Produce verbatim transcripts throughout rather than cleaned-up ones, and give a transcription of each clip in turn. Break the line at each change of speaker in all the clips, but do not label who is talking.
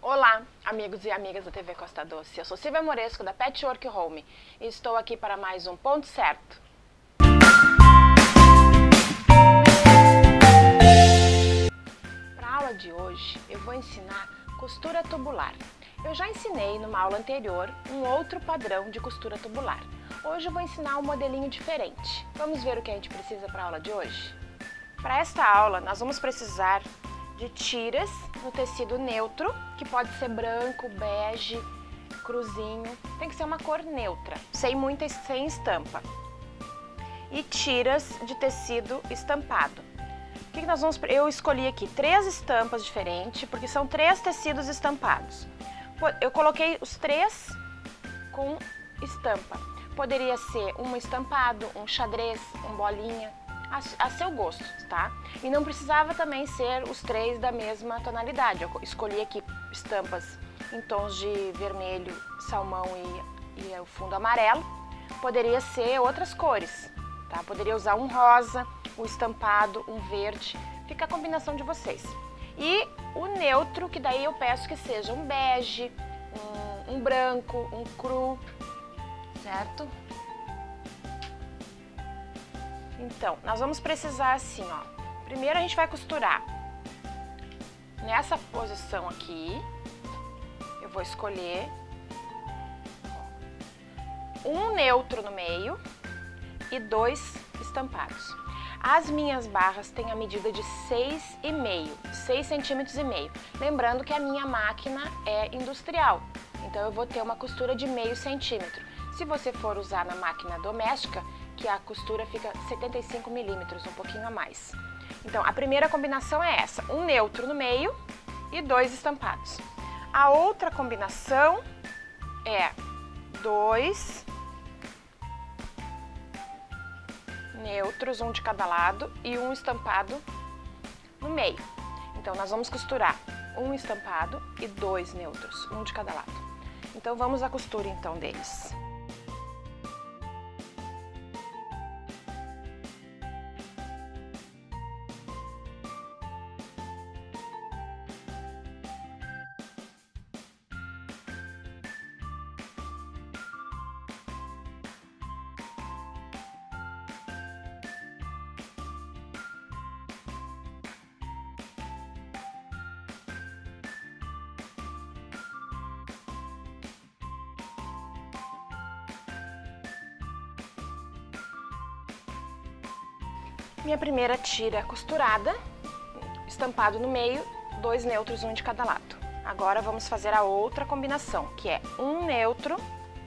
Olá, amigos e amigas da T V Costa Doce. Eu sou Silvia Moresco, da Patchwork Home, e estou aqui para mais um Ponto Certo. Para a aula de hoje, eu vou ensinar costura tubular. Eu já ensinei numa aula anterior um outro padrão de costura tubular. Hoje eu vou ensinar um modelinho diferente. Vamos ver o que a gente precisa para a aula de hoje? Para esta aula, nós vamos precisar de tiras no tecido neutro, que pode ser branco, bege, cruzinho, tem que ser uma cor neutra, sem muita sem estampa. E tiras de tecido estampado. O que nós vamos? Eu escolhi aqui três estampas diferentes, porque são três tecidos estampados. Eu coloquei os três com estampa. Poderia ser um estampado, um xadrez, um bolinha, a, a seu gosto, tá? E não precisava também ser os três da mesma tonalidade. Eu escolhi aqui estampas em tons de vermelho, salmão e, e o fundo amarelo. Poderia ser outras cores, tá? Poderia usar um rosa, um estampado, um verde. Fica a combinação de vocês. E o neutro, que daí eu peço que seja um bege, um, um branco, um cru, certo? Então, nós vamos precisar assim, ó. Primeiro a gente vai costurar nessa posição aqui. Eu vou escolher um neutro no meio e dois estampados. As minhas barras têm a medida de seis e meio, seis centímetros e meio. Lembrando que a minha máquina é industrial, então eu vou ter uma costura de meio centímetro. Se você for usar na máquina doméstica, que a costura fica setenta e cinco milímetros, um pouquinho a mais. Então, a primeira combinação é essa, um neutro no meio e dois estampados. A outra combinação é dois neutros, um de cada lado, e um estampado no meio. Então, nós vamos costurar um estampado e dois neutros, um de cada lado. Então, vamos à costura, então, deles. Minha primeira tira costurada, estampado no meio, dois neutros, um de cada lado. Agora vamos fazer a outra combinação, que é um neutro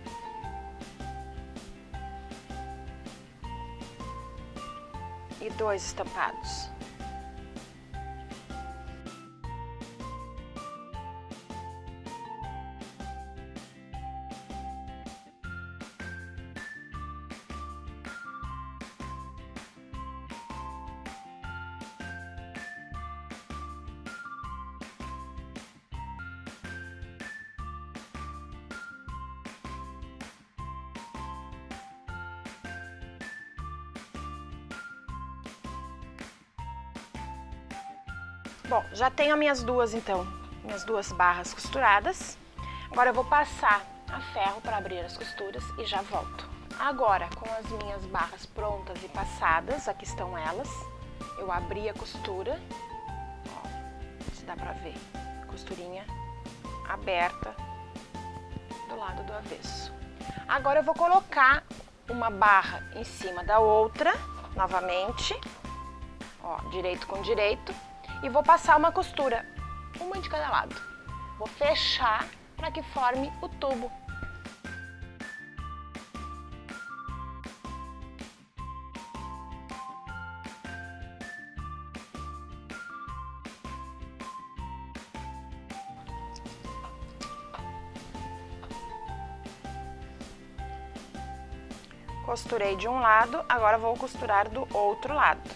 e dois estampados. Bom, já tenho as minhas duas, então, minhas duas barras costuradas. Agora eu vou passar a ferro para abrir as costuras e já volto. Agora, com as minhas barras prontas e passadas, aqui estão elas, eu abri a costura, ó, se dá pra ver, costurinha aberta do lado do avesso. Agora eu vou colocar uma barra em cima da outra, novamente, ó, direito com direito. E vou passar uma costura, uma de cada lado. Vou fechar para que forme o tubo. Costurei de um lado, agora vou costurar do outro lado.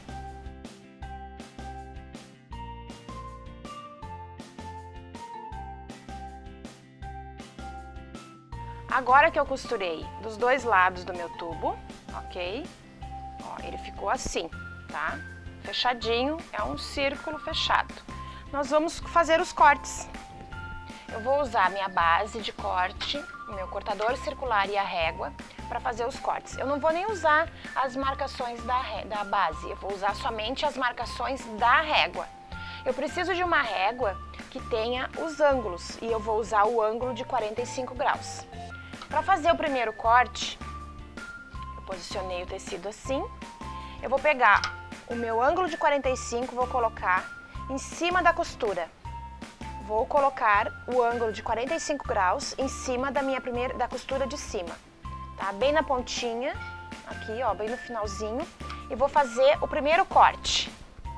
Agora que eu costurei dos dois lados do meu tubo, ok? Ó, ele ficou assim, tá? Fechadinho, é um círculo fechado. Nós vamos fazer os cortes. Eu eu vou usar a minha base de corte, o meu cortador circular e a régua para fazer os cortes. Eu não vou nem usar as marcações da, da base, eu vou usar somente as marcações da régua. Eu preciso de uma régua que tenha os ângulos e eu vou usar o ângulo de quarenta e cinco graus. Para fazer o primeiro corte, eu posicionei o tecido assim, eu vou pegar o meu ângulo de quarenta e cinco, vou colocar em cima da costura. Vou colocar o ângulo de quarenta e cinco graus em cima da minha primeira da costura de cima, tá? Bem na pontinha, aqui, ó, bem no finalzinho, e vou fazer o primeiro corte.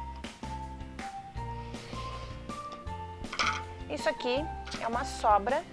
Isso aqui é uma sobra,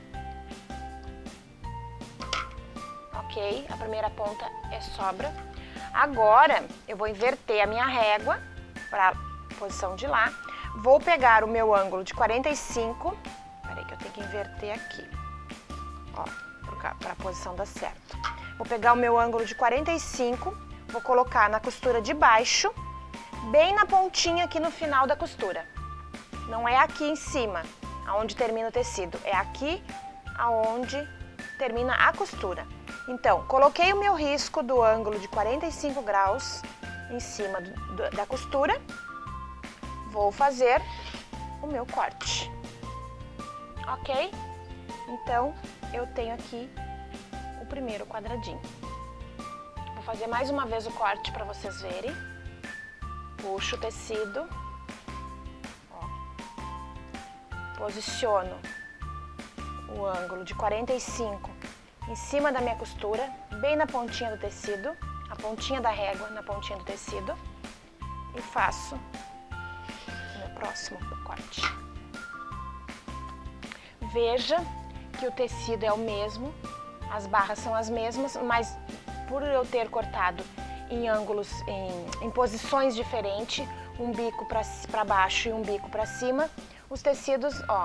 ok? A primeira ponta é sobra. Agora eu vou inverter a minha régua para a posição de lá. Vou pegar o meu ângulo de quarenta e cinco, peraí que eu tenho que inverter aqui, ó, para a posição dar certo. Vou pegar o meu ângulo de quarenta e cinco, vou colocar na costura de baixo, bem na pontinha aqui no final da costura. Não é aqui em cima, aonde termina o tecido, é aqui aonde termina a costura. Então, coloquei o meu risco do ângulo de quarenta e cinco graus em cima do, do, da costura. Vou fazer o meu corte, ok? Então, eu tenho aqui o primeiro quadradinho. Vou fazer mais uma vez o corte para vocês verem. Puxo o tecido, ó. Posiciono o ângulo de quarenta e cinco em cima da minha costura, bem na pontinha do tecido, a pontinha da régua na pontinha do tecido, e faço próximo corte. Veja que o tecido é o mesmo, as barras são as mesmas, mas por eu ter cortado em ângulos, em, em posições diferentes, um bico para baixo e um bico para cima, os tecidos, ó,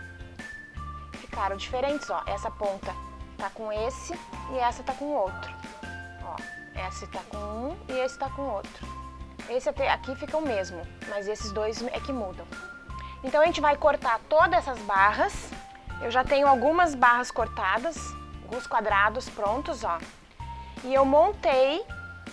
ficaram diferentes, ó. Essa ponta tá com esse e essa tá com outro, ó. Essa tá com um e esse tá com outro. Esse aqui fica o mesmo, mas esses dois é que mudam. Então a gente vai cortar todas essas barras. Eu já tenho algumas barras cortadas, alguns quadrados prontos, ó. E eu montei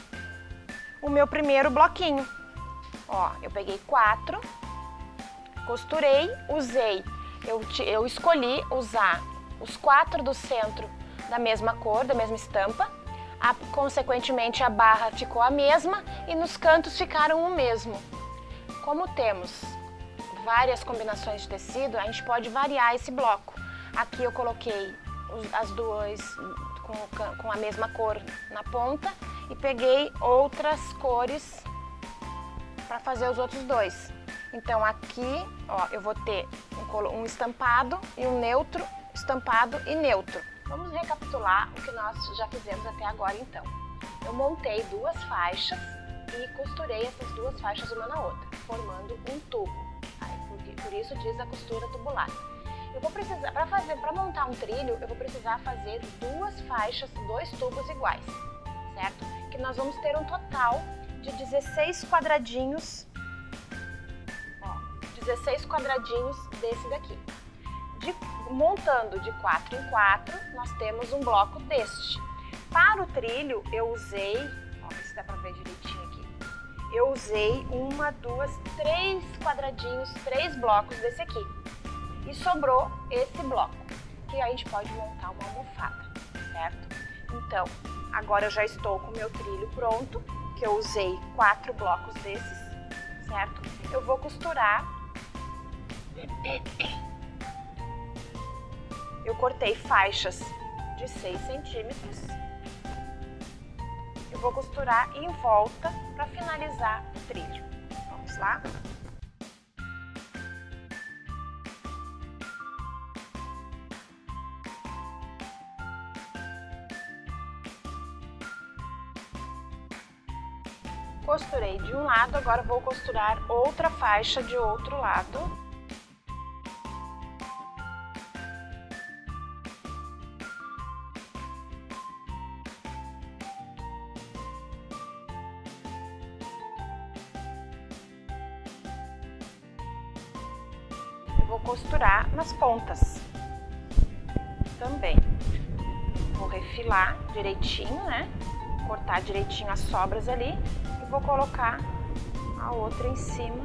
o meu primeiro bloquinho. Ó, eu peguei quatro, costurei, usei, eu, eu escolhi usar os quatro do centro da mesma cor, da mesma estampa. A, consequentemente, a barra ficou a mesma e nos cantos ficaram o mesmo. Como temos várias combinações de tecido, a gente pode variar esse bloco. Aqui eu coloquei os, as duas com, com a mesma cor na ponta e peguei outras cores para fazer os outros dois. Então aqui, ó, eu vou ter um, um estampado e um neutro, estampado e neutro. Vamos recapitular o que nós já fizemos até agora, então. Eu montei duas faixas e costurei essas duas faixas uma na outra, formando um tubo. Por isso diz a costura tubular. Eu vou precisar, para fazer, para montar um trilho, eu vou precisar fazer duas faixas, dois tubos iguais, certo? Que nós vamos ter um total de dezesseis quadradinhos, ó, dezesseis quadradinhos desse daqui. De, montando de quatro em quatro, nós temos um bloco deste. Para o trilho, eu usei, ó, ver se dá para ver direitinho aqui, eu usei uma, duas, três quadradinhos, três blocos desse aqui. E sobrou esse bloco, que a gente pode montar uma almofada, certo? Então, agora eu já estou com o meu trilho pronto, que eu usei quatro blocos desses, certo? Eu vou costurar. Eu cortei faixas de seis centímetros. Eu vou costurar em volta para finalizar o trilho. Vamos lá? Costurei de um lado, agora vou costurar outra faixa de outro lado. Eu vou costurar nas pontas. também. Vou refilar direitinho, né? Cortar direitinho as sobras ali e vou colocar a outra em cima.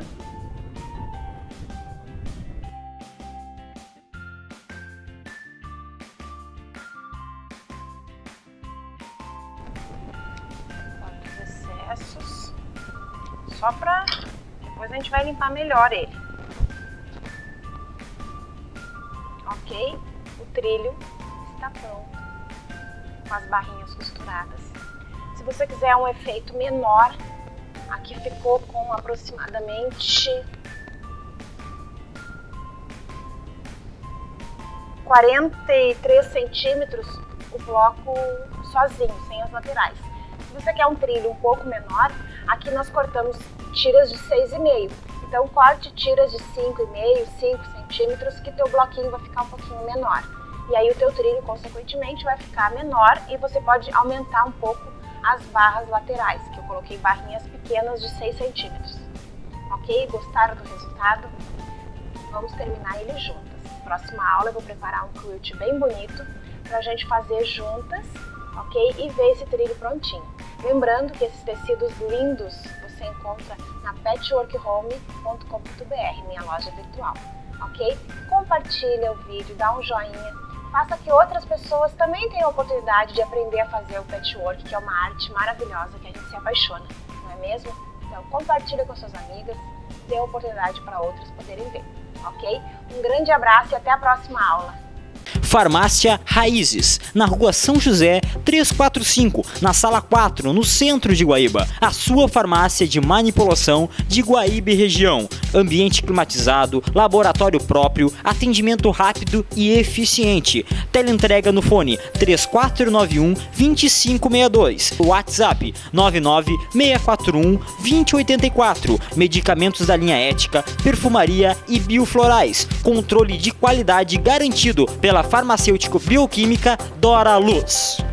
Os excessos, só pra depois a gente vai limpar melhor ele. Ok? O trilho está pronto, com as barrinhas costuradas. Se você quiser um efeito menor, aqui ficou com aproximadamente quarenta e três centímetros o bloco sozinho, sem as laterais. Se você quer um trilho um pouco menor, aqui nós cortamos tiras de seis e meio. Então corte tiras de cinco e meio, cinco centímetros, que teu bloquinho vai ficar um pouquinho menor. E aí o teu trilho, consequentemente, vai ficar menor e você pode aumentar um pouco as barras laterais, que eu coloquei barrinhas pequenas de seis centímetros. Ok? Gostaram do resultado? Vamos terminar ele juntas. Próxima aula eu vou preparar um quilt bem bonito pra gente fazer juntas, ok? E ver esse trilho prontinho. Lembrando que esses tecidos lindos você encontra na patchwork home ponto com ponto br, minha loja virtual, ok? Compartilha o vídeo, dá um joinha, faça que outras pessoas também tenham a oportunidade de aprender a fazer o patchwork, que é uma arte maravilhosa que a gente se apaixona, não é mesmo? Então compartilha com suas amigas, dê a oportunidade para outras poderem ver, ok? Um grande abraço e até a próxima aula!
Farmácia Raízes, na rua São José trezentos e quarenta e cinco, na sala quatro, no centro de Guaíba. A sua farmácia de manipulação de Guaíba e região. Ambiente climatizado, laboratório próprio, atendimento rápido e eficiente. Teleentrega no fone três quatro nove um, dois cinco seis dois. WhatsApp nove nove seis quatro um, dois zero oito quatro. Medicamentos da linha Ética, perfumaria e bioflorais. Controle de qualidade garantido pela farmacêutico bioquímica Dora Luz.